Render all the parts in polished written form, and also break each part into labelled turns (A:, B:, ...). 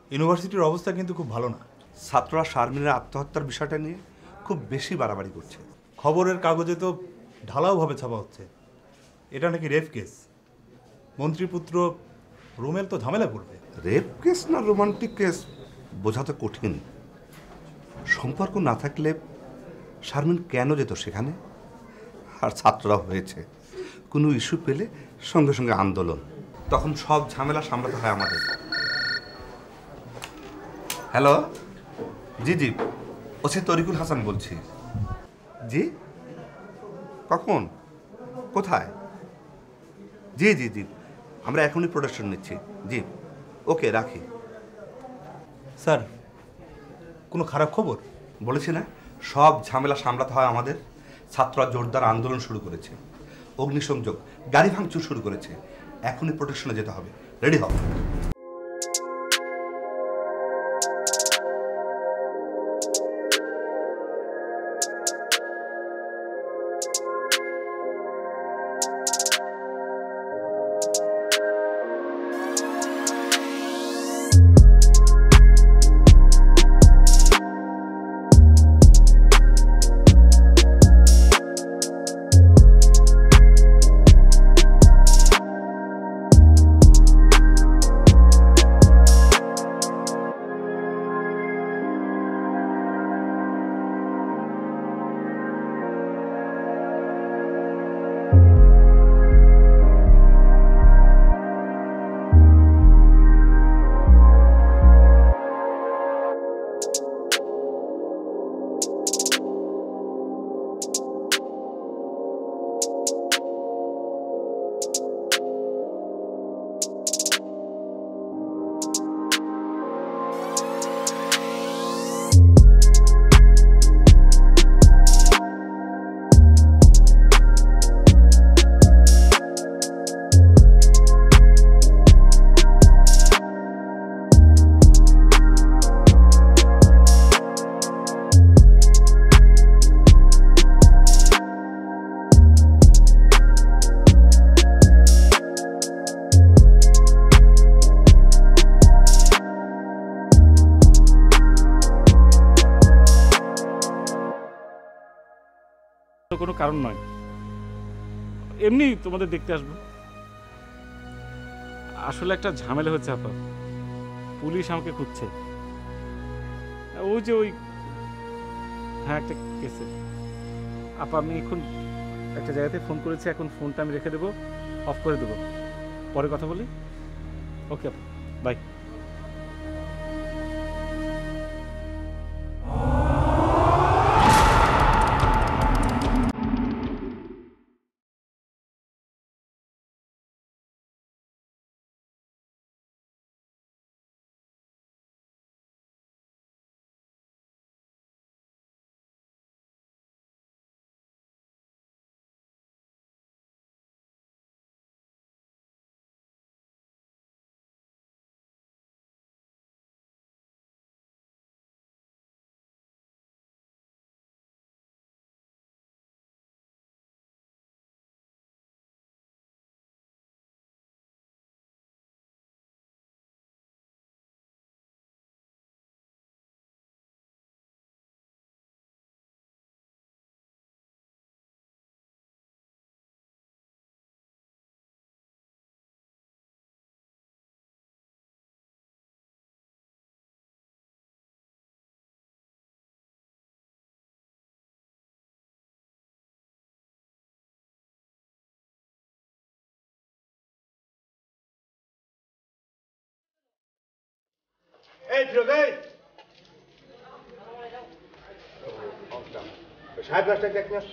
A: ইউনিভার্সিটির অবস্থা কিন্তু খুব ভালো না।
B: ছাত্ররা শারমিনের আত্মহত্যার বিষয়টা নিয়ে খুব বেশি বাড়াবাড়ি করছে।
A: খবরের কাগজে তো ঢালাওভাবে ছাপা হচ্ছে এটা নাকি রেপ কেস। মন্ত্রীপুত্র রুমেল তো ঝামেলা করবে।
B: রেপ কেস না রোমান্টিক কেস বোঝা তো কঠিন। সম্পর্ক না থাকলে শারমিন কেন যেত সেখানে? আর ছাত্ররা হয়েছে কোনো ইস্যু পেলে সঙ্গে সঙ্গে আন্দোলন, তখন সব ঝামেলা সামলাতে হয় আমাদের। হ্যালো, জি জি, ওসি তরিকুল হাসান বলছি। জি, কখন, কোথায়? জি জি জি, আমরা এখনই প্রোডাকশন নিচ্ছি। জি, ওকে, রাখি।
A: স্যার, কোনো খারাপ খবর?
B: বলেছি না, সব ঝামেলা সামলাতে হয় আমাদের। ছাত্ররা জোরদার আন্দোলন শুরু করেছে, অগ্নিসংযোগ, গাড়ি ভাঙচুর শুরু করেছে। এখনই প্রোটেকশনে যেতে হবে, রেডি হও।
C: কোনো কারণ নয়, এমনি তোমাদের দেখতে আসবো। আসলে একটা ঝামেলা হচ্ছে আপা, পুলিশ আমাকে খুঁজছে। ওই যে ওই, হ্যাঁ, একটা কেসে। আপা, আমি এখন একটা জায়গাতে ফোন করেছি, এখন ফোনটা আমি রেখে দেবো, অফ করে দেবো, পরে কথা বলি। ওকে আপা, বাই।
D: এই ফিরোজ, সাহেব গাছটা দেখ নিয়ে আসতো।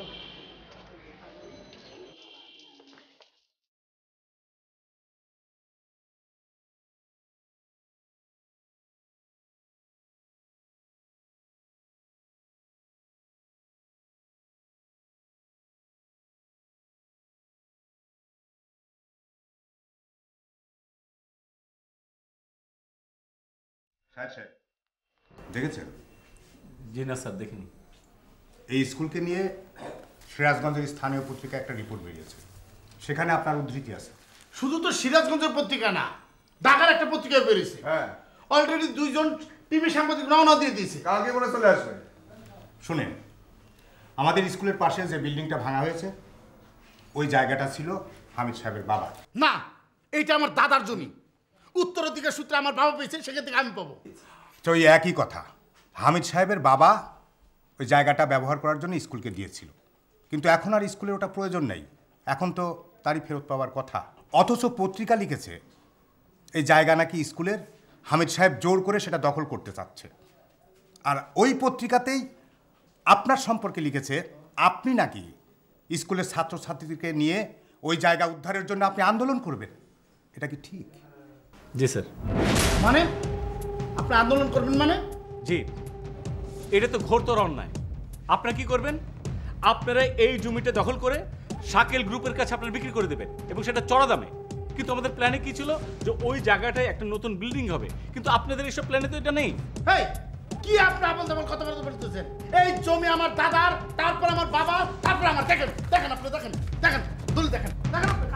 B: সাহেব দেখেছেন?
C: জি না স্যার, দেখিনি।
D: এই স্কুলকে নিয়ে সিরাজগঞ্জের স্থানীয় পত্রিকা একটা রিপোর্ট বেরিয়েছে, সেখানে আপনার উদ্ধৃতি আছে।
E: শুধু তো সিরাজগঞ্জের পত্রিকা না, ঢাকার একটা পত্রিকায় বেরিয়েছে।
D: হ্যাঁ,
E: অলরেডি 2 জন টিভি সাংবাদিক রওনা দিয়ে দিয়েছে।
F: কালকে মনে চলে আসবে।
D: শুনেন, আমাদের স্কুলের পাশে যে বিল্ডিংটা ভাঙা হয়েছে ওই জায়গাটা ছিল হামিদ সাহেবের বাবা।
E: না, এইটা আমার দাদার জমি। উত্তরাধিকার সূত্রে আমার বাবা পেয়েছে, সেখান থেকে আমি পাবো।
D: তো ওই একই কথা, হামিদ সাহেবের বাবা ওই জায়গাটা ব্যবহার করার জন্য স্কুলকে দিয়েছিল, কিন্তু এখন আর স্কুলের ওটা প্রয়োজন নেই। এখন তো তারই ফেরত পাওয়ার কথা। অথচ পত্রিকা লিখেছে এই জায়গা নাকি স্কুলের, হামিদ সাহেব জোর করে সেটা দখল করতে চাচ্ছে। আর ওই পত্রিকাতেই আপনার সম্পর্কে লিখেছে আপনি নাকি স্কুলের ছাত্রছাত্রীদেরকে নিয়ে ওই জায়গা উদ্ধারের জন্য আপনি আন্দোলন করবেন। এটা কি ঠিক?
C: জি স্যার।
E: মানে আপনি আন্দোলন করবেন মানে?
G: জি, এটা তো ঘোরতর অন্যায়। আপনারা কি করবেন? আপনারা এই জমিটা দখল করে শাকিল গ্রুপের কাছে আপনারা বিক্রি করে দেবেন এবং সেটা চড়া দামে। কিন্তু আমাদের প্ল্যানে কি ছিল যে ওই জায়গাটায় একটা নতুন বিল্ডিং হবে, কিন্তু আপনাদের এইসব প্ল্যানে তো এটা নেই।
E: এই কি আপনি আবল তাবল কথা বলতেছেন? এই জমি আমার দাদার, তারপর আমার বাবা, তারপর আমার। দেখেন দেখেন আপনি, দেখেন দেখেন দলিল, দেখেন দেখেন আপনি।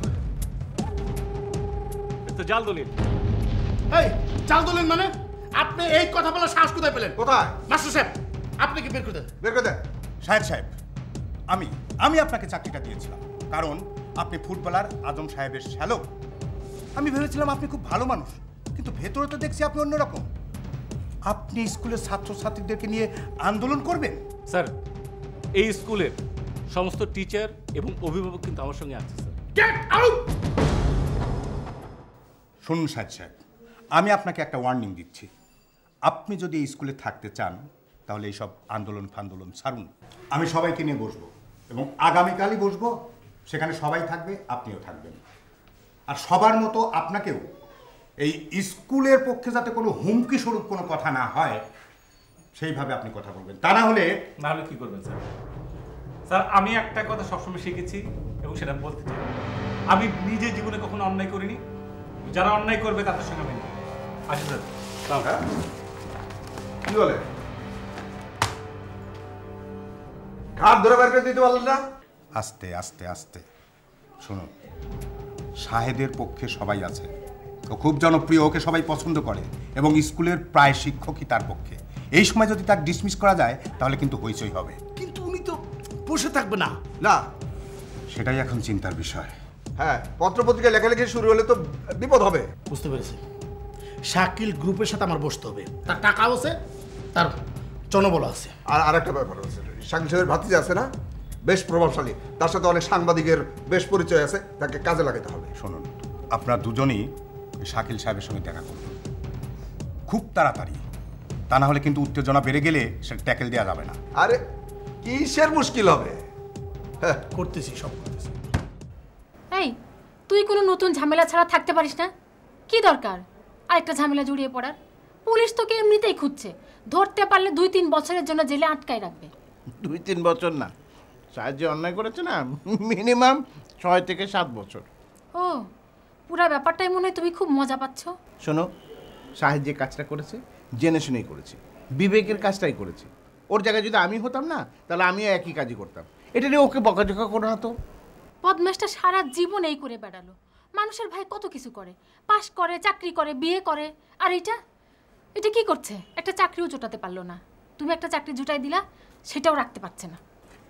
G: এটা তো জাল দলিল।
E: এই চাল দলিল মানে? আপনি এই কথা বলার সাহস কোথায় পেলেন?
F: কোথায়?
E: মাস্টার সাহেব, আপনি কি বের করে দেন?
F: বের করে দেন।
D: সাহেব, আমি আপনাকে চাকরিটা দিয়েছিলাম কারণ আপনি ফুটবলার আজম সাহেবের শ্যালক। আমি ভেবেছিলাম আপনি খুব ভালো মানুষ, কিন্তু ভেতরে তো দেখছি আপনি অন্যরকম। আপনি স্কুলের ছাত্রছাত্রীদেরকে নিয়ে আন্দোলন করবেন?
G: স্যার, এই স্কুলের সমস্ত টিচার এবং অভিভাবক কিন্তু আমার সঙ্গে আছে স্যার।
E: Get out!
D: শুনুন সাহেব, আমি আপনাকে একটা ওয়ার্নিং দিচ্ছি। আপনি যদি এই স্কুলে থাকতে চান তাহলে এইসব আন্দোলন ফান্দোলন ছাড়ুন। আমি সবাইকে নিয়ে বসবো এবং আগামীকালই বসবো, সেখানে সবাই থাকবে, আপনিও থাকবেন। আর সবার মতো আপনাকেও এই স্কুলের পক্ষে যাতে কোনো হুমকি স্বরূপ কোনো কথা না হয় সেইভাবে আপনি কথা বলবেন। তা না হলে
G: কি করবেন স্যার? স্যার, আমি একটা কথা সবসময় শিখেছি এবং সেটা বলতে চাই, আমি নিজে জীবনে কখনো অন্যায় করিনি। যারা অন্যায় করবে তাদের সঙ্গে আমি আসি স্যার।
F: হ্যাঁ? কি বলে? ঘাট ধরে বের করে দিতে পারলেন না?
D: আস্তে আস্তে আস্তে শুনুন, শাহেদের পক্ষে সবাই আছে, ও খুব জনপ্রিয়, ওকে সবাই পছন্দ করে এবং স্কুলের প্রায় শিক্ষকই তার পক্ষে। এই সময় যদি তাকে ডিসমিস করা যায় তাহলে কিন্তু হইচই হবে।
E: কিন্তু উনি তো বসে থাকবে না।
F: না।
D: সেটাই এখন চিন্তার বিষয়।
F: হ্যাঁ, পত্রপত্রিকায় লেখালেখি শুরু হলে তো বিপদ হবে।
E: বুঝতে পেরেছি। শাকিল গ্রুপের সাথে আমার বসতে হবে। তার টাকাও আছে, তার জনবল আছে।
F: আর আরেকটা ব্যাপার আছে, শাকিল সাহেবের ভাতিজা আছে না, বেশ প্রভাবশালী, তার সাথে অনেক সাংবাদিকের বেশ পরিচয় আছে, তাকে কাজে লাগাতে হবে।
D: শুনুন, আপনারা দুজনই শাকিল সাহেবের সঙ্গে দেখা করুন খুব তাড়াতাড়ি, তা না হলে কিন্তু উত্তেজনা বেড়ে গেলে সেটা ট্যাকেল দেওয়া যাবে না।
F: আরে কিসের মুশকিল হবে? হ্যাঁ,
E: করতেছি, সব করতেছি।
H: এই, তুই কোনো নতুন ঝামেলা ছাড়া থাকতে পারিস না? কি দরকার আরেকটা ঝামেলা জড়িয়ে পড়ার? পুলিশ তোকে এমনিতেই খুঁজছে, ধরতে পারলে 2-3 বছরের জন্য জেলে আটকায় রাখবে।
I: 2-3 বছর না, সাহেব যে অন্যায় করেছে না, মিনিমাম 6 থেকে 7 বছর।
H: ও, পুরা ব্যাপারটাই মনে হয় তুমি খুব মজা পাচ্ছ।
I: শোনো, সাহেব যে কাজটা করেছে জেনে শুনেই করেছে, বিবেকের কাজটাই করেছে। ওর জায়গায় যদি আমি হতাম না, তাহলে আমিও একই কাজই করতাম। এটা নিয়ে ওকে বকাঝকা করো না তো।
H: বদমাসটা সারা জীবন এই করে বেড়ালো, মানুষের ভাই কত কিছু করে, পাশ করে, চাকরি করে, বিয়ে করে, আর এটা কি করছে? একটা চাকরিও জোটাতে পারলো না। তুমি একটা চাকরি জুটাই দিলা, সেটাও রাখতে পারছে না।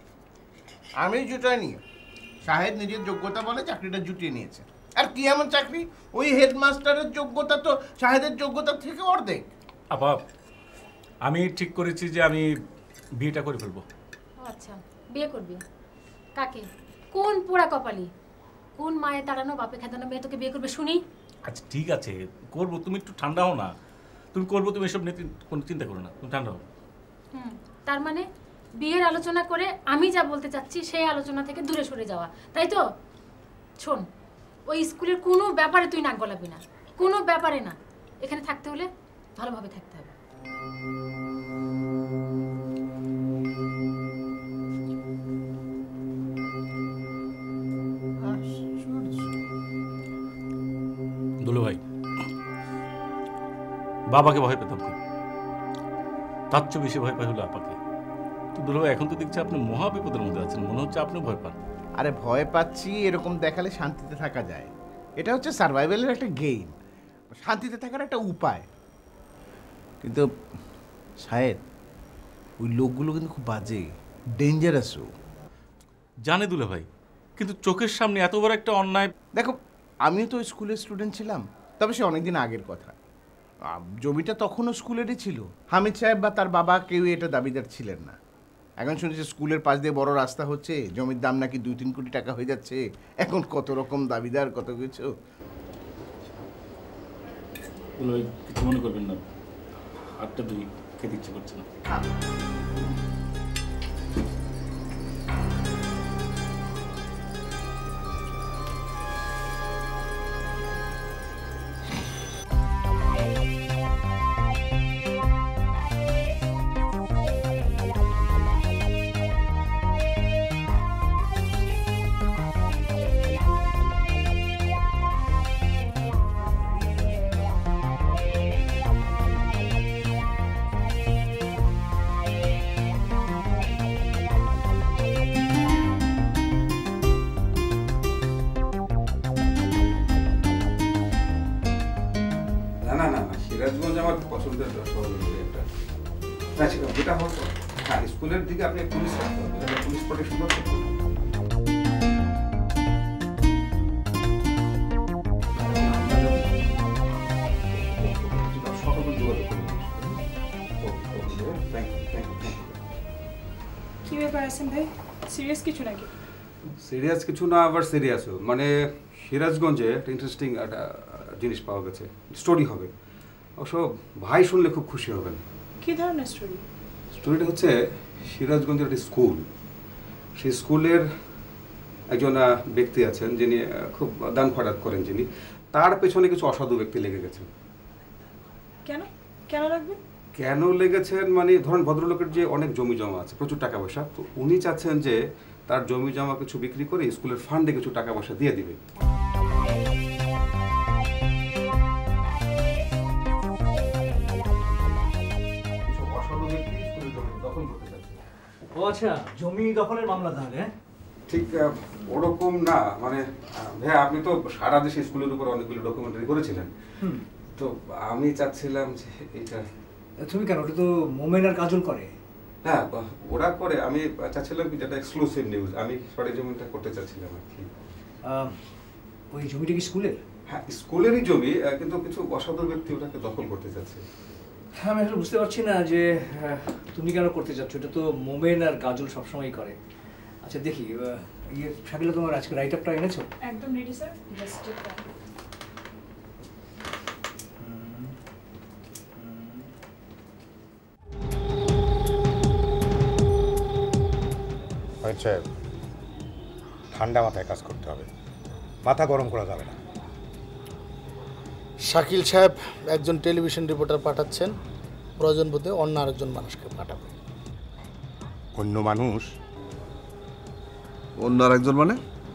I: আমি জুটাইনি, সাহেব নিজের যোগ্যতা বলে চাকরিটা জুটিয়ে নিয়েছে। আর কি এমন চাকরি? ওই হেডমাস্টারের যোগ্যতা তো সাহেবের যোগ্যতার থেকে অর্ধেক।
G: আপা, আমি ঠিক করেছি যে আমি বিয়েটা করে ফেলবো।
H: ও আচ্ছা, বিয়ে করবি? কাকে? কোন পোড়া কপালি, কোন মায়ে তাড়ানো বাপে খেদানো মেয়ে তোকে বিয়ে করবে শুনি?
G: আচ্ছা ঠিক আছে, করবো। তুমি একটু ঠান্ডা হও না। তুমি করবো, তুমি এসব নিয়ে কোনো চিন্তা করো না, তুমি ঠান্ডা হও।
H: তার মানে বিয়ের আলোচনা করে আমি যা বলতে চাচ্ছি সেই আলোচনা থেকে দূরে সরে যাওয়া, তাই তো? শোন, ওই স্কুলের কোনো ব্যাপারে তুই নাক গলাবি না, কোনো ব্যাপারে না। এখানে থাকতে হলে ভালোভাবে থাকতে হবে।
G: দুলু ভাই, বাবাকে ভয় পেতাম খুব, তার চেয়ে বেশি ভয় পাই হলো আপাকে। তো দুলু ভাই, এখন তো দেখছি আপনি মহা বিপদের মধ্যে আছেন, মনে হচ্ছে আপনিও ভয় পান।
I: আরে ভয় পাচ্ছি এরকম দেখালে শান্তিতে থাকা যায়। এটা হচ্ছে সার্ভাইভালের একটা গেম, শান্তিতে থাকার একটা উপায়। কিন্তু শাহেদ, ওই লোকগুলো কিন্তু খুব বাজে, ডেঞ্জারাসও।
G: জানে দুলা ভাই, কিন্তু চোখের সামনে এত বড় একটা অন্যায়।
I: দেখো, আমিও তো স্কুলের স্টুডেন্ট ছিলাম, তবে সে অনেকদিন আগের কথা। জমিটা তখনও স্কুলেরই ছিল। হামিদ সাহেব বা তার বাবা কেউই এটা দাবিদার ছিলেন না। এখন শুনেছি স্কুলের পাশ দিয়ে বড় রাস্তা হচ্ছে, জমির দাম নাকি 2-3 কোটি টাকা হয়ে যাচ্ছে। এখন কত রকম দাবিদার, কত কিছু।
C: দুলা ভাই কিছু মনে করবেন না, আটটা দুই খেতে ইচ্ছে করছে না।
B: না না না না, সিরাজগঞ্জ আমার পছন্দের শহর একটা। না যেটা হতো, হ্যাঁ স্কুলের দিকে আপনি পুলিশ রাখতে হবে, পুলিশ প্রোটেকশন করতে হবে।
J: কি ব্যাপার আছেন ভাই, সিরিয়াস কিছু নাকি?
K: সিরিয়াস কিছু না, আবার সিরিয়াসও। মানে সিরাজগঞ্জে একটা ইন্টারেস্টিং একটা জিনিস পাওয়া গেছে, স্টোরি হবে। অবশ্য ভাই শুনলে খুব খুশি হবেন।
J: কি ধরনের স্টোরি?
K: স্টোরিটা হচ্ছে সিরাজগঞ্জের একটি স্কুল। সেই স্কুলের একজন ব্যক্তি আছেন যিনি খুব দান খয়রাত করেন, যিনি তার পেছনে কিছু অসাধু ব্যক্তি লেগে গেছেন।
J: কেন কেন লাগবে?
K: কেন লেগেছেন মানে ধরেন ভদ্রলোকের যে অনেক জমি জমা আছে, প্রচুর টাকা পয়সা, তো উনি চাচ্ছেন যে তার জমি জমা কিছু বিক্রি করে স্কুলের ফান্ডে কিছু টাকা পয়সা দিয়ে দিবে।
L: ও আচ্ছা, জমি দখলের মামলা তাহলে? হ্যাঁ,
K: ঠিক ওরকম না, মানে ভাইয়া আপনি তো সারা দেশে স্কুলের উপর অনেকগুলো ডকুমেন্টারি করেছিলেন, তো আমি চাচ্ছিলাম যে এটা।
L: তুমি কেন? ওটা তো মোমেন আর কাজল করে।
K: হ্যাঁ ওরা করে, আমি চাচ্ছিলাম কি যেটা এক্সক্লুসিভ নিউজ, আমি সরি জমিটা করতে চাচ্ছিলাম আর কি।
L: ওই জমিটা কি স্কুলের?
K: হ্যাঁ স্কুলেরই জমি, কিন্তু কিছু অসাধু ব্যক্তি ওটাকে দখল করতে চাচ্ছে।
L: হ্যাঁ, আমি আসলে বুঝতে পারছি না যে তুমি কেন করতে চাচ্ছ। এটা তো মোমেন আর কাজল সবসময়ই করে। আচ্ছা দেখি, ইয়ে শাকিলা, তোমার আজকে রাইট আপটা এনেছো?
J: একদম রেডি স্যার, জাস্ট চেক করুন।
D: হয়েছে, ঠান্ডা মাথায় কাজ করতে হবে, মাথা গরম করা যাবে না।
E: শাকিল সাহেব একজন টেলিভিশন রিপোর্টার পাঠাচ্ছেন, প্রয়োজন বোধে অন্য আরেকজন মানুষকে পাঠাবে।
D: অন্য মানুষ?
F: অন্য আরেকজন মানে?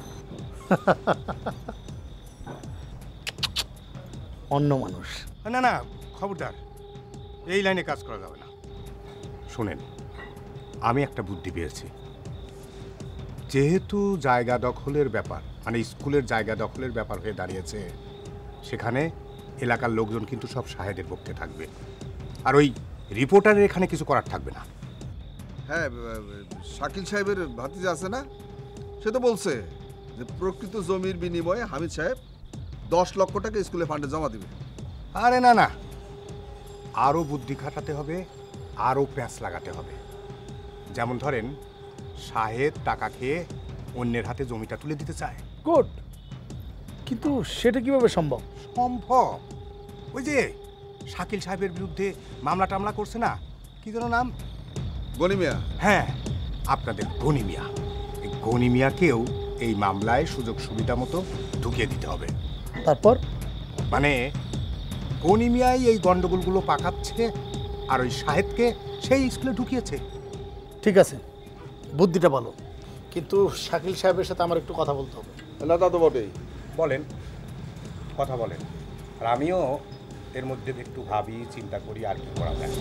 E: অন্য মানুষ
D: না না, খবরদার, এই লাইনে কাজ করা যাবে না। শুনেন, আমি একটা বুদ্ধি পেয়েছি। যেহেতু জায়গা দখলের ব্যাপার, মানে স্কুলের জায়গা দখলের ব্যাপার হয়ে দাঁড়িয়েছে, সেখানে এলাকার লোকজন কিন্তু সব শাহেদের পক্ষে থাকবে, আর ওই রিপোর্টারের এখানে কিছু করার থাকবে না।
F: হ্যাঁ, শাকিল সাহেবের ভাতিজা আছে না, সে তো বলছে যে প্রকৃত জমির বিনিময়ে হামিদ সাহেব 10 লক্ষ টাকা স্কুলে ফান্ডে জমা দিবে।
D: আরে না না, আরও বুদ্ধি খাটাতে হবে, আরও প্যাঁচ লাগাতে হবে। যেমন ধরেন, শাহেদ টাকা খেয়ে অন্যের হাতে জমিটা তুলে দিতে চায়।
E: গুড, কিন্তু সেটা কিভাবে সম্ভব?
D: সম্ভব, ওই যে শাকিল সাহেবের বিরুদ্ধে মামলা টামলা করছে না, কি যেন নাম?
F: গনি মিয়া।
D: হ্যাঁ, আপনাদের গনি মিয়া। এই গনি মিয়াকেও এই মামলায় সুযোগ সুবিধা মতো ঢুকিয়ে দিতে হবে।
E: তারপর
D: মানে গনি মিয়াই এই গন্ডগোলগুলো পাকাচ্ছে, আর ওই শাহেদকে সেই স্কুলে ঢুকিয়েছে।
E: ঠিক আছে, বুদ্ধিটা ভালো, কিন্তু শাকিল সাহেবের সাথে আমার একটু কথা বলতে হবে।
F: না তা তো বটেই।
D: বলেন, কথা বলেন, আর আমিও এর মধ্যে একটু ভাবি, চিন্তা করি আর কি করা যায়।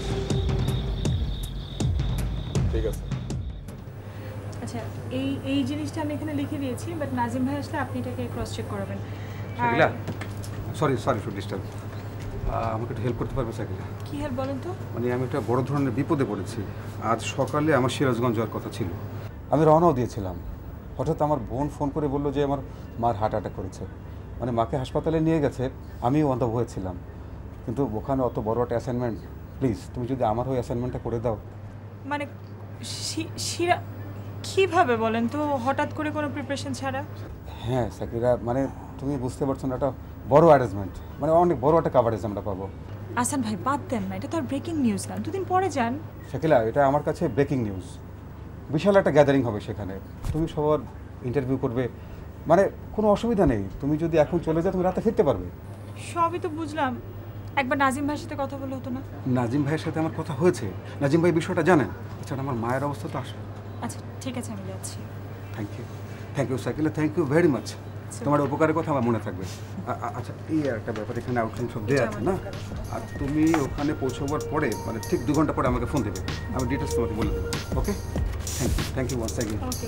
F: ঠিক আছে।
J: আচ্ছা, এই জিনিসটা আমি এখানে লিখে দিয়েছি, বাট নাজিম ভাই আসলে আপনি এটাকে ক্রস চেক করাবেন।
K: Shakila, sorry sorry to disturb, আমাকে একটু হেল্প করতে পারবে শাকিলা?
E: কি
J: কি হেল্প বলেন তো?
K: মানে আমি একটা বড় ধরনের বিপদে পড়েছি। আজ সকালে আমার সিরাজগঞ্জ যাওয়ার কথা ছিল, আমি রওনাও দিয়েছিলাম। হঠাৎ আমার বোন ফোন করে বললো যে আমার মার হার্ট অ্যাটাক করেছে। মানে মাকে হাসপাতালে নিয়ে গেছে, আমিও অন্ধ হয়েছিলাম। কিন্তু ওখানে অত বড় একটা অ্যাসাইনমেন্ট, প্লিজ তুমি যদি আমার ওই অ্যাসাইনমেন্টটা করে দাও।
J: মানে কিভাবে বলেন তো, হঠাৎ করে কোনো প্রিপারেশন ছাড়া?
K: হ্যাঁ সাকিরা, মানে তুমি বুঝতে পারছো না, একটা বড় অ্যারেঞ্জমেন্ট, মানে অনেক বড় একটা কাভারেজ আমরা পাবো।
J: আসান ভাই বাদ দেন না, এটা তো আর ব্রেকিং নিউজ না, দুদিন পরে যান।
K: শাকিলা, এটা আমার কাছে ব্রেকিং নিউজ। বিশাল একটা গ্যাদারিং হবে সেখানে, তুমি সবার ইন্টারভিউ করবে, মানে কোনো অসুবিধা নেই। তুমি যদি এখন চলে যাও তুমি রাতে ফিরতে পারবে।
J: সবই তো বুঝলাম, একবার নাজিম ভাইয়ের সাথে কথা বলে হতো না?
K: নাজিম ভাইয়ের সাথে আমার কথা হয়েছে, নাজিম ভাই বিষয়টা জানেন। আচ্ছা, আমার মায়ের অবস্থা তো আসবে।
J: আচ্ছা ঠিক আছে, আমি যাচ্ছি।
K: Thank you Sakila, thank you very much. তোমার উপকারের কথা আমার মনে থাকবে। আচ্ছা, এই একটা ব্যাপার, এখানে আউটলাইন সব দেওয়া আছে না? আর তুমি ওখানে পৌঁছবার পরে, মানে ঠিক 2 ঘন্টা পরে আমাকে ফোন দেবে, আমি ডিটেলস তোমাকে বলে দেবো। Okay, thank you once again.
J: Okay.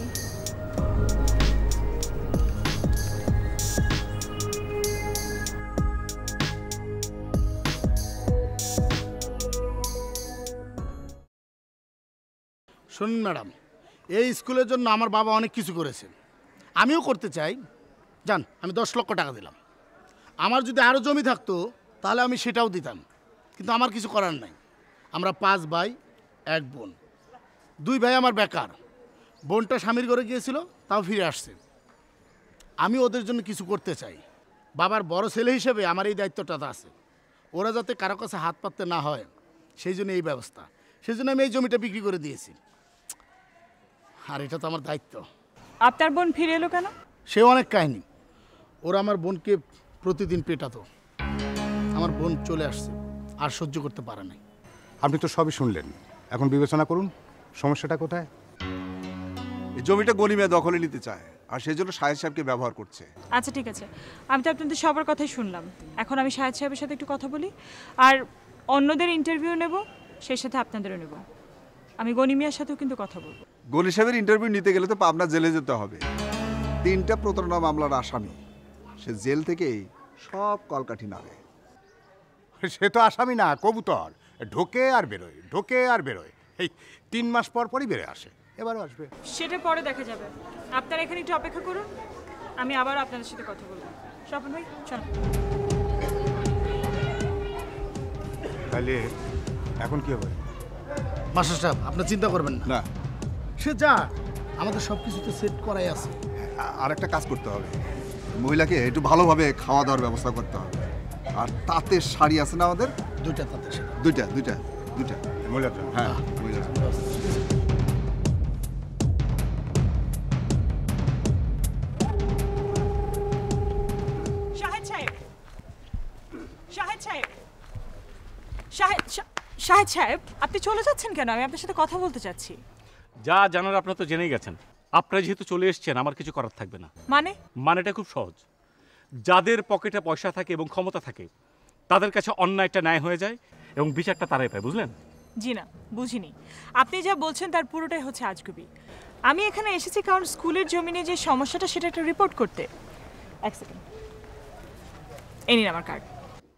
E: শুনুন ম্যাডাম, এই স্কুলের জন্য আমার বাবা অনেক কিছু করেছে, আমিও করতে চাই। জান, আমি 10 লক্ষ টাকা দিলাম। আমার যদি আরও জমি থাকতো তাহলে আমি সেটাও দিতাম, কিন্তু আমার কিছু করার নাই। আমরা 5 ভাই 1 বোন। 2 ভাই আমার বেকার, বোনটা স্বামীর ঘরে গিয়েছিল, তাও ফিরে আসছে। আমি ওদের জন্য কিছু করতে চাই। বাবার বড় ছেলে হিসেবে আমার এই দায়িত্বটা আছে, ওরা যাতে কারো কাছে হাত পাততে না হয়, সেই জন্য এই ব্যবস্থা। সেই জন্য আমি এই জমিটা বিক্রি করে দিয়েছি, আর এটা তো আমার দায়িত্ব।
J: আপনার বোন ফিরে এলো কেন?
E: সে অনেক কাহিনী। ওরা আমার বোনকে প্রতিদিন পেটাতো, আমার বোন চলে আসছে, আর সহ্য করতে পারে নাই।
D: আপনি তো সবই শুনলেন, এখন বিবেচনা করুন সমস্যাটা কোথায়।
F: এই জমিটা গনিমিয়া দখলে নিতে চায়, আর সেই জন্য শাহেদ সাহেবকে ব্যবহার করছে।
J: আচ্ছা ঠিক আছে, আমি তো আপনাদের সবার কথাই শুনলাম। এখন আমি শাহেদ সাহেবের সাথে একটু কথা বলি, আর অন্যদের ইন্টারভিউ নেব, সেই সাথে আপনাদেরও নেব। আমি গনিমিয়ার সাথেও কিন্তু কথা বলবো।
F: গনি সাহেবের ইন্টারভিউ নিতে গেলে তো পাবনা জেলে যেতে হবে। 3টা প্রতারণা মামলার আসামি, সে জেল থেকেই সব কলকাঠি নাড়ে।
D: সে তো আসামি না, কবুতর, ঢোকে আর বেরোয়, ঢোকে আর বেরোয়। এই 3 মাস পর পরই বেরোয় আসে, এবারও আসবে।
J: সেটা পরে দেখা যাবে, আপনারা এখানে একটু অপেক্ষা করুন, আমি আবার আপনাদের সাথে কথা বলবো। স্বপন ভাই চল।
D: তাহলে এখন কি হবে?
E: মাস্টার সাহেব, আপনার চিন্তা করবেন না, সে যা, আমাদের সব কিছু তো সেট করাই আছে।
F: আর একটা কাজ করতে হবে, মহিলাকে একটু ভালোভাবে খাওয়া দাওয়ার ব্যবস্থা করতে হবে। আর তাঁতের শাড়ি আছে না আমাদের?
E: 2টা তাঁতের শাড়ি।
F: 2টা
D: মহিলার জন্য?
F: হ্যাঁ, মহিলার জন্য।
J: শাহেদ সাহেব, শাহেদ সাহেব, শাহেদ সাহেব, আপনি চলে যাচ্ছেন কেন? আমি আপনার সাথে কথা বলতে চাচ্ছি।
G: যা জানার আপনারা তো জেনেই গেছেন। আপনারা যেহেতু চলে এসেছেন, আমার কিছু করার থাকবে না। মানেটা খুব সহজ। যাদের পকেটে পয়সা থাকে এবং ক্ষমতা থাকে, তাদের কাছে অন্যায়টা ন্যায় হয়ে যায় এবং বিচারটা তারাই পায়, বুঝলেন?
J: জি না, বুঝিনি। আপনি যা বলছেন তার পুরোটাই হচ্ছে আজগুবি। আমি এখানে এসেছি কারণ স্কুলের জমিনে যে সমস্যাটা সেটা একটা রিপোর্ট করতে। 1 সেকেন্ড, এই নিন আমার কার্ড।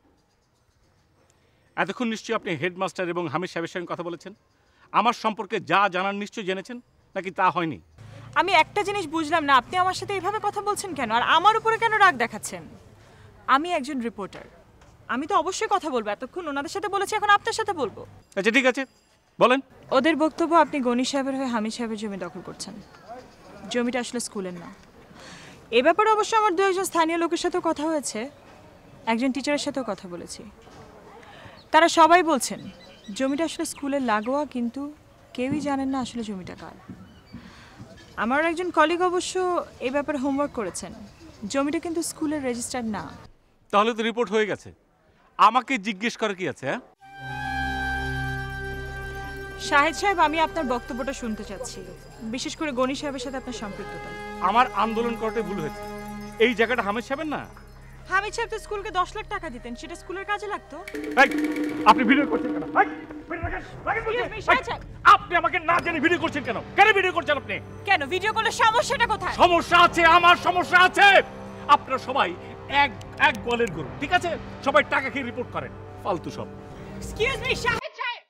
G: এতক্ষণ নিশ্চয়ই আপনি হেডমাস্টার এবং হামিদ সাহেবের সঙ্গে কথা বলেছেন। আমার সম্পর্কে যা জানার নিশ্চয়ই জেনেছেন, নাকি তা হয়নি?
J: আমি একটা জিনিস বুঝলাম না, আপনি আমার সাথে এইভাবে কথা বলছেন কেন, আর আমার উপরে কেন রাগ দেখাচ্ছেন? আমি একজন রিপোর্টার, আমি তো অবশ্যই কথা বলবো। এতক্ষণ ওনাদের সাথে বলেছি, এখন আপনার সাথে বলবো।
G: আচ্ছা ঠিক আছে, বলেন।
J: ওদের বক্তব্য আপনি গনি সাহেবের হয়ে হামিদ সাহেবের জমি দখল করছেন। জমিটা আসলে স্কুলের না। এ ব্যাপারে অবশ্য আমার 2-1 স্থানীয় লোকের সাথেও কথা হয়েছে, একজন টিচারের সাথেও কথা বলেছি। তারা সবাই বলছেন জমিটা আসলে স্কুলের লাগোয়া, কিন্তু কেউই জানেন না আসলে জমিটা কার। আমার একজন কলিগ অবশ্য এই ব্যাপারে হোমওয়ার্ক করেছেন, জমিটা কিন্তু স্কুলের রেজিস্টার্ড না।
G: তাহলে তো রিপোর্ট হয়ে গেছে, আমাকে জিজ্ঞেস করে কি আছে? হ্যাঁ
J: শাহেদ সাহেব, আমি আপনার বক্তব্যটা শুনতে চাচ্ছি, বিশেষ করে গনি সাহেবের সাথে আপনার সম্পৃক্ততা।
G: আমার আন্দোলন করতে ভুল হয়েছে। এই জায়গাটা হামিদ সাহেবের না।
J: হামিদ সাহেব তো স্কুলকে 10 লাখ টাকা দিতেন, সেটা স্কুলের কাজে লাগতো।
G: আপনি ভিডিও করছেন কেন? আপনি আমাকে না জেনে ভিডিও করছেন কেন? কেন ভিডিও করছেন আপনি?
J: কেন ভিডিও করলে সমস্যাটা কোথায়?
G: সমস্যা আছে, আমার সমস্যা আছে। আপনারা সবাই এক গোয়ালের গরু, ঠিক আছে? সবাই টাকা খেয়ে রিপোর্ট করেন, ফালতু সব।
J: এক্সকিউজ মি শাহেদ সাহেব।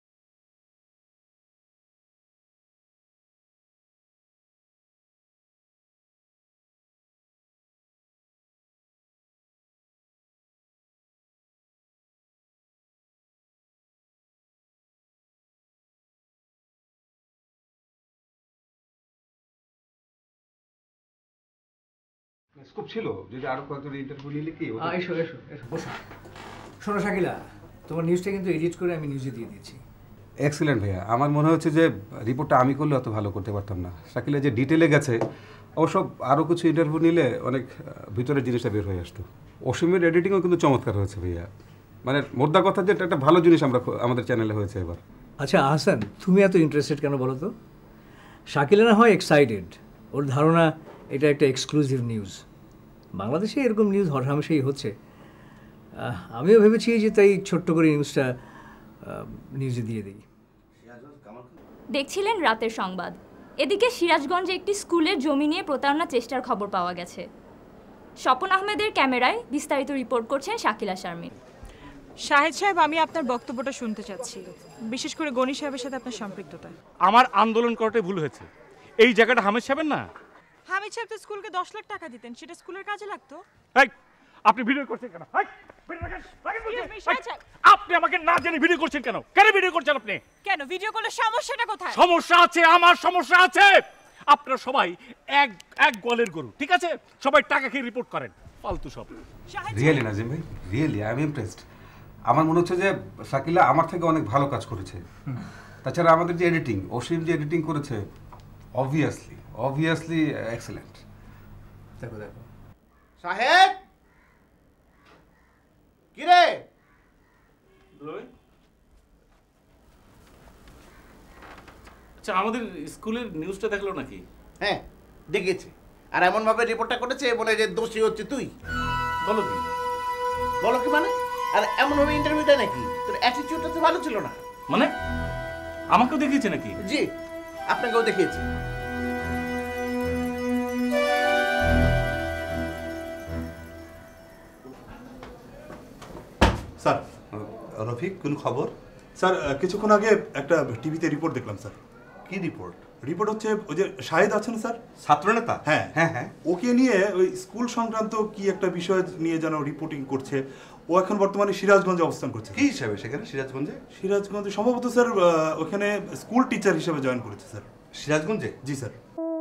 K: স্কোপ ছিল যদি আরো কয়েকজন ইন্টারভিউ নিলে কি
L: এসো এসো এসো বসো। শোনো শাকিলা, তোমার নিউজটা কিন্তু এডিট করে আমি নিউজে দিয়ে দিয়েছি।
K: এক্সিলেন্ট ভাইয়া, আমার মনে হচ্ছে যে রিপোর্টটা আমি করলে অত ভালো করতে পারতাম না। শাকিলা যে ডিটেলে গেছে, অবশ্য আরও কিছু ইন্টারভিউ নিলে অনেক ভিতরের জিনিসটা বের হয়ে আসতো। অসীমের এডিটিংও কিন্তু চমৎকার হয়েছে ভাইয়া, মানে মোদ্দা কথা যে একটা ভালো জিনিস আমাদের চ্যানেলে হয়েছে এবার।
L: আচ্ছা আহসান, তুমি এত ইন্টারেস্টেড কেন বলো তো? শাকিলা না হয় এক্সাইটেড, ওর ধারণা এটা একটা এক্সক্লুসিভ নিউজ। বাংলাদেশে এরকম নিউজ হরহামেশাই হচ্ছে। আমিও ভেবেছি যে তাই ছোট্ট করে নিউজটা নিউজে দিয়ে দিই।
M: দেখছিলেন রাতের সংবাদ। এদিকে সিরাজগঞ্জে একটি স্কুলের জমি নিয়ে প্রতারণার চেষ্টার খবর পাওয়া গেছে। স্বপন আহমেদের ক্যামেরায় বিস্তারিত রিপোর্ট করছেন শাকিলা শারমিন।
J: শাহেদ সাহেব, আমি আপনার বক্তব্যটা শুনতে চাচ্ছি, বিশেষ করে গণি সাহেবের সাথে আপনার সম্পৃক্ততা।
G: আমার আন্দোলন করাটাই ভুল হয়েছে। এই জায়গাটা হামিদ সাহেবের না।
J: হামিদ সাহেব তো স্কুলকে 10 লাখ টাকা দিতেন, সেটা স্কুলের কাজে লাগতো।
G: আপনি ভিডিও করছেন কেন? আপনি আমাকে না জেনে ভিডিও করছেন কেন? কেন ভিডিও করছেন আপনি?
J: কেন ভিডিও করলে সমস্যাটা কোথায়?
G: সমস্যা আছে, আমার সমস্যা আছে। আপনারা সবাই এক গোয়ালের গরু, ঠিক আছে? সবাই টাকা খেয়ে রিপোর্ট করেন, ফালতু সব।
K: রিয়েলি নাজিম ভাই, রিয়েলি আই এম ইমপ্রেসড। আমার মনে হচ্ছে যে শাকিলা আমার থেকে অনেক ভালো কাজ করেছে। তাছাড়া আমাদের যে এডিটিং, অসীম যে এডিটিং করেছে, অবভিয়াসলি এক্সেলেন্ট।
L: দেখো দেখো
I: সাহেব, কি রে?
G: আচ্ছা, আমাদের স্কুলের নিউজটা দেখলো নাকি?
I: হ্যাঁ দেখেছি, আর এমন ভাবে রিপোর্টটা করেছে বলে যে দোষী হচ্ছে তুই। বলো কি? বলো কি মানে? আর এমন ভাবে ইন্টারভিউ দেয় নাকি? তোর অ্যাটিটিউডটা তো ভালো ছিল না।
G: মানে আমাকেও দেখিয়েছে নাকি?
I: জি, আপনাকেও দেখিয়েছি।
A: স্যার,
B: রফিক, কোন খবর?
A: স্যার কিছুক্ষণ আগে একটা টিভিতে রিপোর্ট দেখলাম স্যার।
B: কি রিপোর্ট?
A: রিপোর্ট হচ্ছে ওই যে শাহেদ আছেন স্যার,
B: ছাত্রনেতা।
A: হ্যাঁ
B: হ্যাঁ হ্যাঁ,
A: ওকে নিয়ে ওই স্কুল সংক্রান্ত কি একটা বিষয় নিয়ে যেন রিপোর্টিং করছে। ও এখন বর্তমানে সিরাজগঞ্জে অবস্থান করছে।
B: কি হিসাবে সেখানে সিরাজগঞ্জে?
A: সিরাজগঞ্জে সম্ভবত স্যার ওখানে স্কুল টিচার হিসেবে জয়েন করেছে স্যার।
B: সিরাজগঞ্জে?
A: জি স্যার।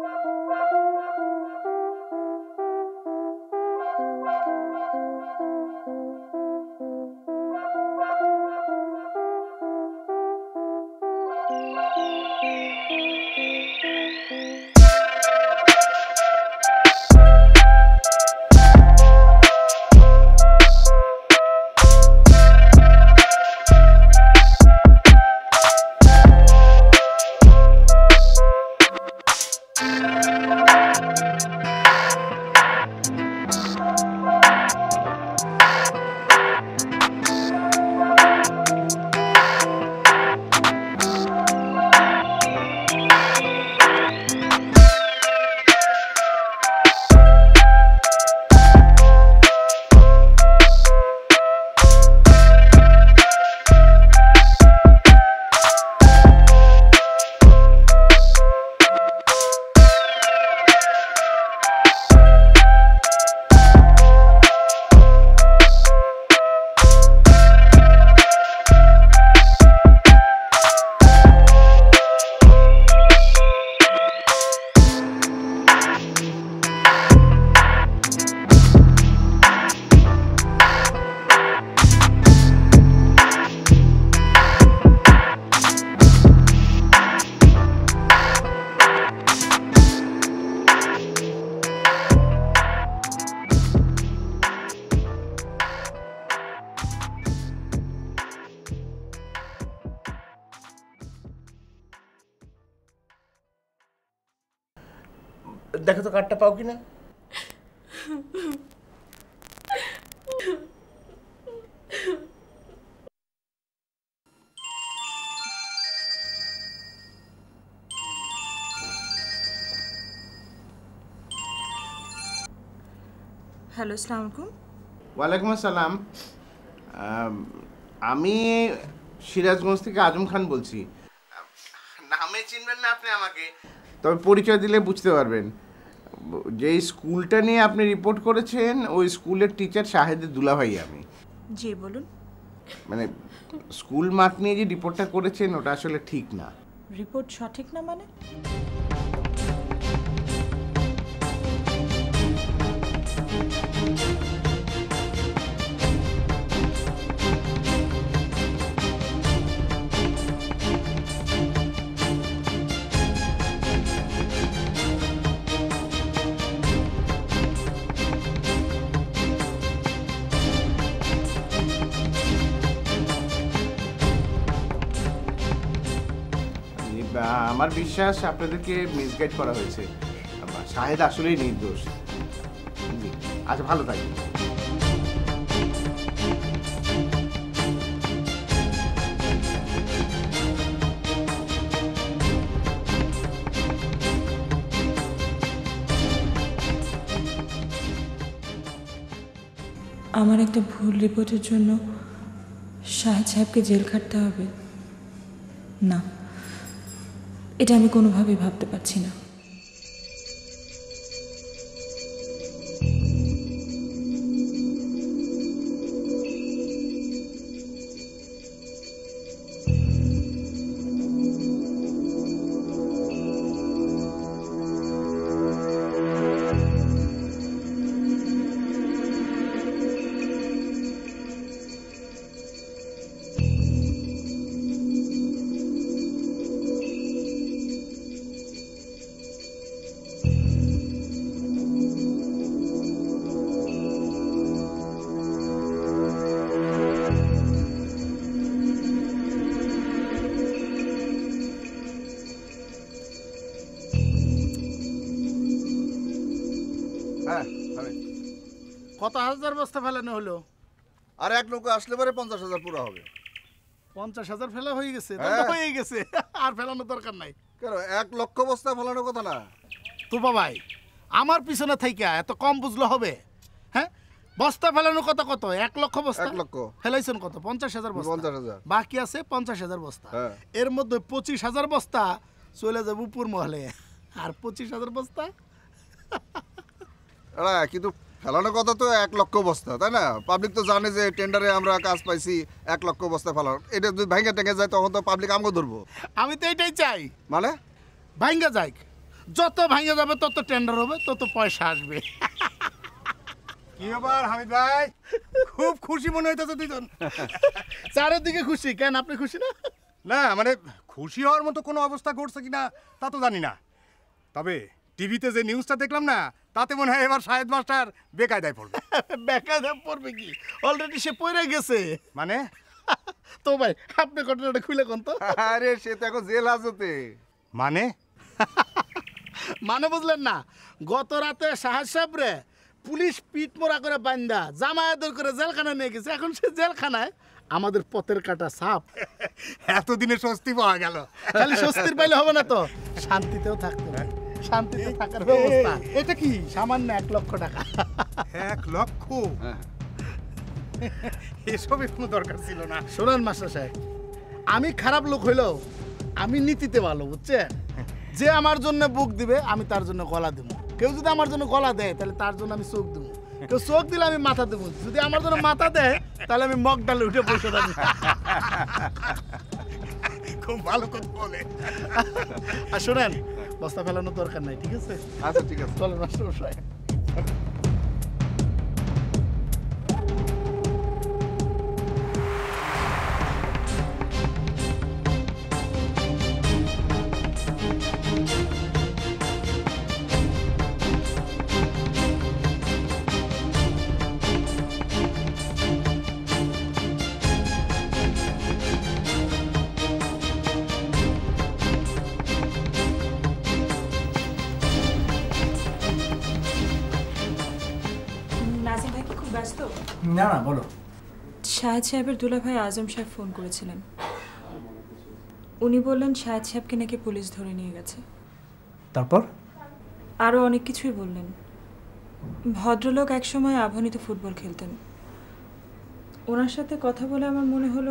I: দেখো তো কার্ডটা পাও কিনা।
J: হ্যালো, আসসালামু আলাইকুম।
I: ওয়ালাইকুম আসসালাম। আমি সিরাজগঞ্জ থেকে আজম খান বলছি। নামে চিনবেন না আপনি আমাকে, তবে পরিচয় দিলে বুঝতে পারবেন। যে স্কুলটা নিয়ে আপনি রিপোর্ট করেছেন ওই স্কুলের টিচার শাহেদের দুলাভাই আমি।
J: জি বলুন।
I: মানে স্কুল মাঠ নিয়ে যে রিপোর্টটা করেছেন ওটা আসলে ঠিক না।
J: রিপোর্ট সঠিক না মানে?
I: আমার বিশ্বাস আপনাদেরকে মিসগাইড করা হয়েছে। শাহেদ আসলেই নির্দোষ। আচ্ছা, ভালো থাকবেন।
J: আমার একটা ভুল রিপোর্টের জন্য শাহেদ সাহেবকে জেল খাটতে হবে না, এটা আমি কোনোভাবেই ভাবতে পারছি না।
E: কত হাজার বস্তা ফেলানো হলো?
F: আর এক নৌকা আসলে পরে 50,000 পুরো হবে।
E: 50,000 ফেলা হয়ে গেছে? হয়ে গেছে, আর ফেলানোর দরকার নাই।
F: কেন 1 লক্ষ বস্তা ফেলানোর কথা না?
E: তো বাবাই, আমার পিছনে থাইকা এত কম বুঝলে হবে? হ্যাঁ, বস্তা ফেলানোর কথা কত? 1 লক্ষ বস্তা।
F: 1 লক্ষ
E: ফেলাইছেন কত? 50,000 বস্তা।
F: 50,000
E: বাকি আছে 50,000 বস্তা। এর মধ্যে 25,000 বস্তা চলে যাবে উপর মহলে, আর 25,000 বস্তা
F: কিন্তু ফেলানোর কথা তো 1 লক্ষ বস্তা, তাই না? পাবলিক তো জানে যে টেন্ডারে আমরা কাজ পাইছি 1 লক্ষ বস্তা ফেলানো। এটা যদি ভাঙ্গা টেঙ্গে যায় তখন তো পাবলিক আমগো ধরবো।
E: আমি তো এটাই চাই।
F: মানে
E: ভাঙ্গা যাক, যত ভাঙ্গা যাবে তত টেন্ডার হবে, তত পয়সা আসবে।
D: কি ব্যাপার হামিদ ভাই, খুব খুশি মনে হইতেছে দুজন।
E: চারিদিকে খুশি কেন? আপনি খুশি না?
D: না মানে খুশি হওয়ার মতো কোনো অবস্থা ঘটছে কিনা তা তো জানি না, তবে টিভিতে যে নিউজটা দেখলাম না তাতে মনে হয় এবার শাহেদ মাস্টার বেকায়দায় পড়বে।
E: বেকায়দায় পড়বে কি? অলরেডি সে পড়ে গেছে।
D: মানে?
E: তো ভাই আপনি ঘটনাটা খুলে কোন তো।
F: আরে সে তো এখন জেল হাজতে।
D: মানে?
E: মানে বুঝলেন না? গত রাতে শাহেদ সাহেব রে পুলিশ পিট মোড়া করে বান্দা জামায়াতের করে জেলখানায় নিয়ে গেছে। এখন সে জেলখানায় আমাদের পথের কাটা সাপ।
D: এতদিনে স্বস্তি পাওয়া গেল।
E: খালি স্বস্তির পাইলে হবে না তো, শান্তিতেও থাকতে হয়। শান্তিতে থাকার ব্যবস্থা।
D: এটা কি?
E: সামান্য 1 লক্ষ টাকা।
D: 1 লক্ষ? এসবের কোনো দরকার ছিল না।
E: শোনান মাস্টার সাহেব, আমি খারাপ লোক হইলেও আমি নীতিতে ভালো, বুঝছেন? যে আমার জন্য বুক দিবে আমি তার জন্য গলা দেবো। কেউ যদি আমার জন্য গলা দেয় তাহলে তার জন্য আমি চোখ দেবো। কেউ চোখ দিলে আমি মাথা দেবো। যদি আমার জন্য মাথা দেয় তাহলে আমি মগ ডালে উঠে বসে থাকি।
D: খুব ভালো কথা বলে।
E: আর শোনেন, বস্তা ফেলানোর দরকার নাই, ঠিক আছে?
F: আচ্ছা ঠিক আছে,
E: চলেন মাস্টার মশাই। না না বলো।
J: শাহেদ সাহেবের দুলাভাই আজম সাহেব ফোন করেছিলেন। উনি বললেন শাহেদ সাহেবকে নাকি পুলিশ ধরে নিয়ে গেছে।
L: তারপর
J: আরও অনেক কিছুই বললেন। ভদ্রলোক একসময় আভনিতে ফুটবল খেলতেন। ওনার সাথে কথা বলে আমার মনে হলো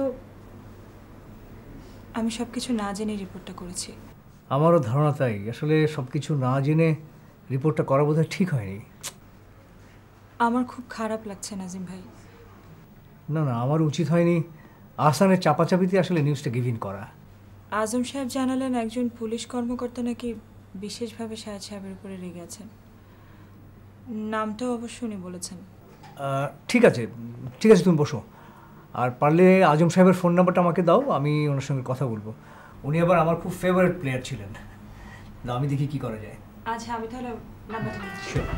J: আমি সব কিছু না জেনে রিপোর্টটা করেছি।
L: আমারও ধারণা তাই। আসলে সব কিছু না জেনে রিপোর্টটা করা বোধহয় ঠিক হয়নি।
J: আমার খুব খারাপ লাগছে নাজিম ভাই।
L: না না, আমার উচিত হয়নি আহসানের চাপাচাপিতে আসলে নিউজটা গিভ ইন করা।
J: আজম সাহেব জানালেন একজন পুলিশ কর্মকর্তা নাকি বিশেষভাবে শাহেদ সাহেবের উপরে রেগে আছেন। নামটাও অবশ্য উনি বলেছেন।
L: ঠিক আছে ঠিক আছে, তুমি বসো। আর পারলে আজম সাহেবের ফোন নাম্বারটা আমাকে দাও, আমি ওনার সঙ্গে কথা বলবো। উনি আবার আমার খুব ফেভারিট প্লেয়ার ছিলেন। না, আমি দেখি কি করা যায়।
J: আচ্ছা, আমি তাহলে নাম্বারটা দিচ্ছি।
L: শিওর।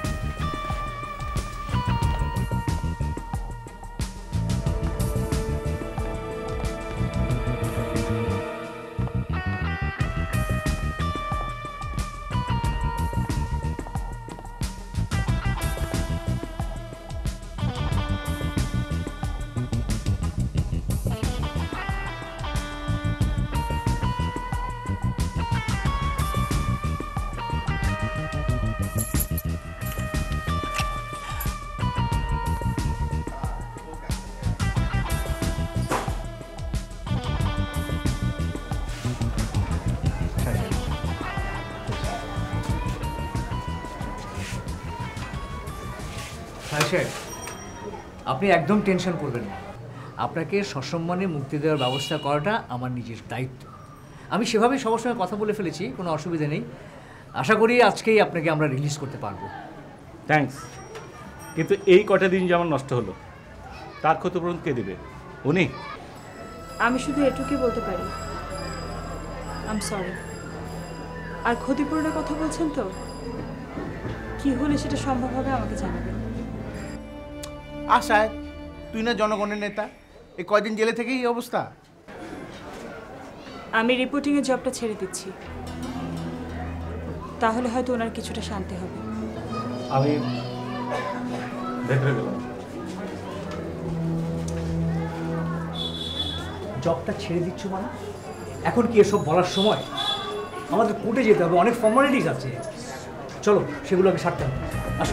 L: আপনি একদম টেনশন করবেন না। আপনাকে সসম্মানে মুক্তি দেওয়ার ব্যবস্থা করাটা আমার নিজের দায়িত্ব। আমি সেভাবেই সবার সঙ্গে কথা বলে ফেলেছি, কোনো অসুবিধা নেই। আশা করি আজকেই আপনাকে আমরা রিলিজ করতে পারবো।
G: থ্যাঙ্কস। কিন্তু এই কটা দিন যে আমার নষ্ট হলো, তার ক্ষতিপূরণ কে দেবে? উনি?
J: আমি শুধু এটুকুই বলতে পারি, আই এম সরি। আর ক্ষতিপূরণের কথা বলছেন তো, কি হলে সেটা সম্ভব হবে আমাকে জানাবেন।
I: সাহেব, তুই না জনগণের নেতা, এই কয়দিন জেলে থেকে এই অবস্থা।
J: আমি রিপোর্টিংয়ের জবটা ছেড়ে দিচ্ছি, তাহলে হয়তো ওনার কিছুটা শান্তি হবে।
G: আমি দেখে গেলাম।
L: জবটা ছেড়ে দিচ্ছ মানে? এখন কি এসব বলার সময়? আমাদের কোর্টে যেতে হবে, অনেক ফর্মালিটিস আছে। চলো, সেগুলোকে সারতে হবে। আসো।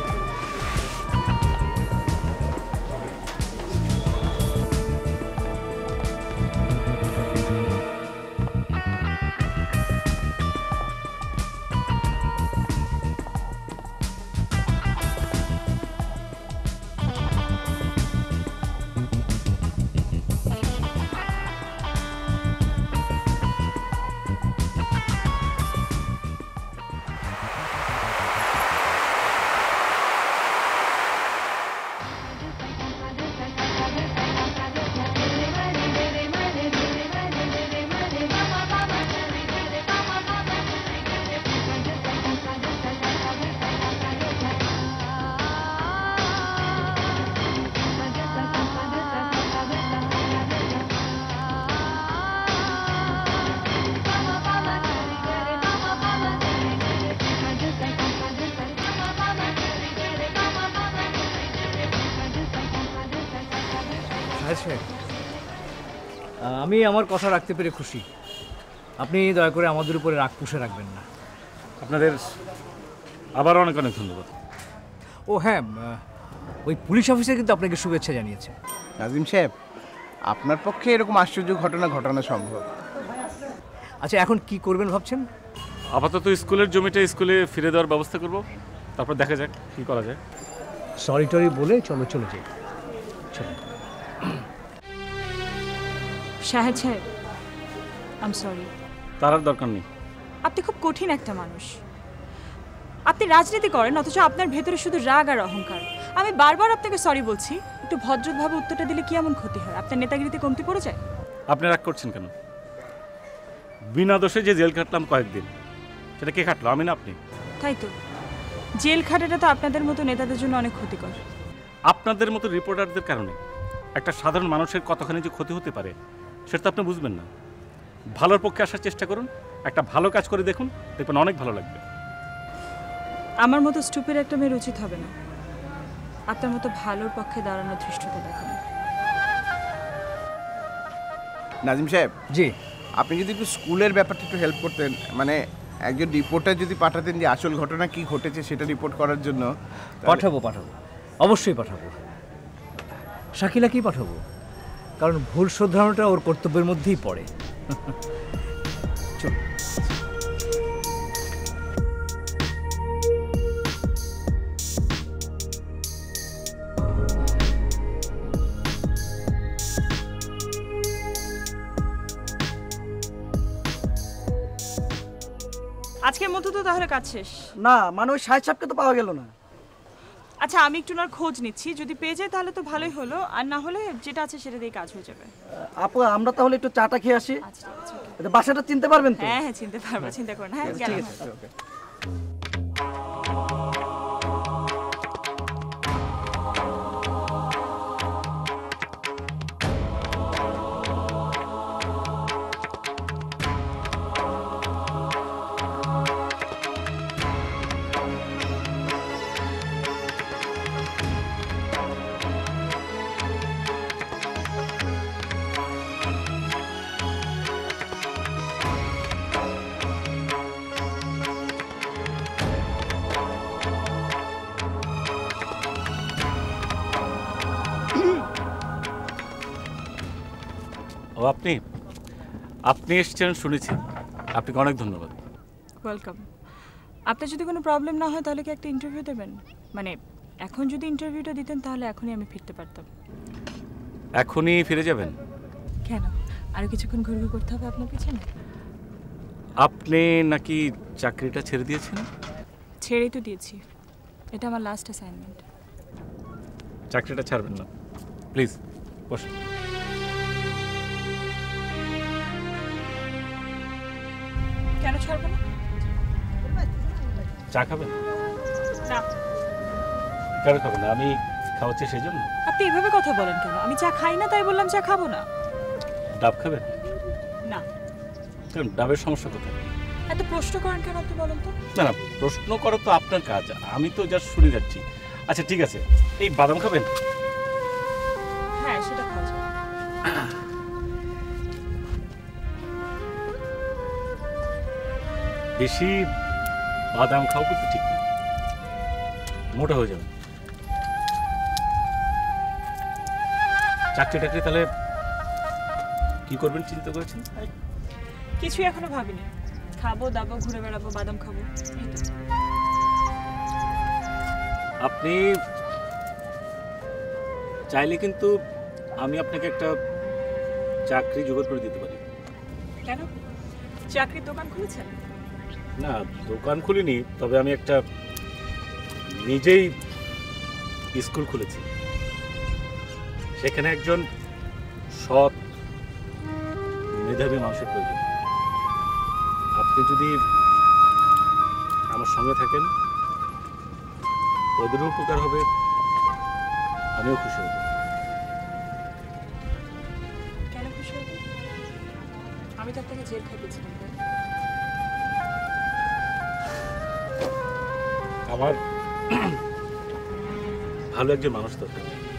L: আমি আমার কথা রাখতে পেরে খুশি। আপনি দয়া করে আমাদের উপরে রাগ পুষে রাখবেন না।
G: আপনাদের আবার অনেক অনেক ধন্যবাদ।
L: ও হ্যাঁ, ওই পুলিশ অফিসার কিন্তু আপনাকে শুভেচ্ছা জানিয়েছে।
I: নাজিম সাহেব, আপনার পক্ষে এরকম আশ্চর্য ঘটনা ঘটানো সম্ভব।
L: আচ্ছা, এখন কি করবেন ভাবছেন?
G: আপাতত স্কুলের জমিটা স্কুলে ফিরে দেওয়ার ব্যবস্থা করব, তারপর দেখা যাক কী করা যায়।
L: সরি টরি বলে চলো চলে যাই। চলো।
J: শাহেদ সাহেব, আই এম সরি।
G: তার আর দরকার নেই।
J: আপনি খুব কঠিন একটা মানুষ। আপনি রাজনীতি করেন, অথচ আপনার ভেতরে শুধু রাগ আর অহংকার। আমি বারবার আপনাকে সরি বলছি, একটু ভদ্রভাবে উত্তরটা দিলে কি এমন ক্ষতি হয়? আপনার নেতাগিরিতে কমতি পড়ে যায়।
G: আপনি রাগ করছেন কেন? বিনা দোষে যে জেল খাটলাম কয়েকদিন, সেটা কে খাটলো? আমি না আপনি?
J: তাই তো, জেল খাটাটা তো আপনাদের মতো নেতাদের জন্য অনেক ক্ষতিকর।
G: আপনাদের মতো রিপোর্টারদের কারণে একটা সাধারণ মানুষের কতখানি যে ক্ষতি হতে পারে সেটা তো আপনি বুঝবেন না। ভালোর পক্ষে আসার চেষ্টা করুন, একটা ভালো কাজ করে দেখুন, দেখবেন অনেক ভালো লাগবে।
J: আমার মতো স্টুপের একটা মেয়ের উচিত হবে না আপনার মতো ভালোর পক্ষে দাঁড়ানোর ধৃষ্টতা দেখানো।
I: নাজিম সাহেব,
L: জি,
I: আপনি যদি একটু স্কুলের ব্যাপারটা একটু হেল্প করতেন, মানে একজন রিপোর্টার যদি পাঠাতেন যে আসল ঘটনা কি ঘটেছে সেটা রিপোর্ট করার জন্য।
L: পাঠাবো, অবশ্যই পাঠাবো। শাকিলাকেই পাঠাবো, কারণ ভুল শোধরানোটা ওর কর্তব্যের মধ্যেই পড়ে। চল।
J: আজকের মতো তো তাহলে কাজ শেষ।
N: না মানে ওই সাহেব সাহেবকে তো পাওয়া গেল না।
J: আচ্ছা আমি একটু ওনার খোঁজ নিচ্ছি, যদি পেয়ে যায় তাহলে তো ভালোই হলো, আর না হলে যেটা আছে সেটা দিয়ে কাজ হয়ে যাবে।
N: আপু আমরা তাহলে একটু চাটা খেয়ে আসি। বাসাটা চিনতে পারবেন তো?
J: হ্যাঁ হ্যাঁ চিনতে পারবো, চিন্তা করুন। হ্যাঁ
N: ঠিক
J: গেলাম।
N: আছে ওকে।
G: ও আপনি আপনি এসেছেন শুনেছি, আপনাকে অনেক ধন্যবাদ।
J: ওয়েলকাম। আপনার যদি কোনো প্রবলেম না হয় তাহলে কি একটা ইন্টারভিউ দেবেন? মানে এখন যদি ইন্টারভিউটা দিতেন তাহলে এখনই আমি ফিরতে পারতাম।
G: এখনই ফিরে যাবেন?
J: কেন, আরও কিছুক্ষণ ঘুরঘুর করতে হবে আপনার পিছনে?
G: আপনি নাকি চাকরিটা ছেড়ে দিয়েছেন?
J: ছেড়েই তো দিয়েছি, এটা আমার লাস্ট অ্যাসাইনমেন্ট।
G: চাকরিটা ছাড়বেন না প্লিজ, বসুন।
J: কেন ছাড়বো না?
G: চা খাবেন?
J: না।
G: কেন খাবেন না? আমি খাওয়াচ্ছি সেই জন্য।
J: আপনি এভাবে কথা বলেন কেন? আমি চা খাই না তাই বললাম চা খাবো না।
G: ডাব খাবেন?
J: না।
G: কেন, ডাবের সমস্যা কোথায়?
J: এত প্রশ্ন করেন কেন আপনি বলেন তো?
G: না না, প্রশ্ন করা তো আপনার কাজ, আমি তো জাস্ট শুনে যাচ্ছি। আচ্ছা ঠিক আছে, এই বাদাম খাবেন?
J: হ্যাঁ সেটা খাওয়া যায়।
G: বেশি বাদাম খাও কিন্তু ঠিক না, মোটা হয়ে যাবে। চাকরি টাকরি তাহলে কি করবেন চিন্তা করেছেন?
J: কিছুই এখনো ভাবিনি, খাবো দাবো ঘুরে বেড়াবো বাদাম খাবো।
G: আপনি চাইলে কিন্তু আমি আপনাকে একটা চাকরি জোগাড় করে দিতে পারি।
J: কেন, চাকরির দোকান খুলেছেন?
G: না দোকান খুলিনি, তবে আমি একটা নিজেই স্কুল খুলেছি। সেখানে একজন সৎ মেধাবী মানুষের প্রয়োজন। আপনি যদি আমার সঙ্গে থাকেন ওদেরও উপকার হবে, আমিও খুশি হব।
J: কেন খুশি হব? আমি তো আপনাকে জেল খাইয়েছিলাম।
G: আমার ভালো একজন মানুষ দরকার।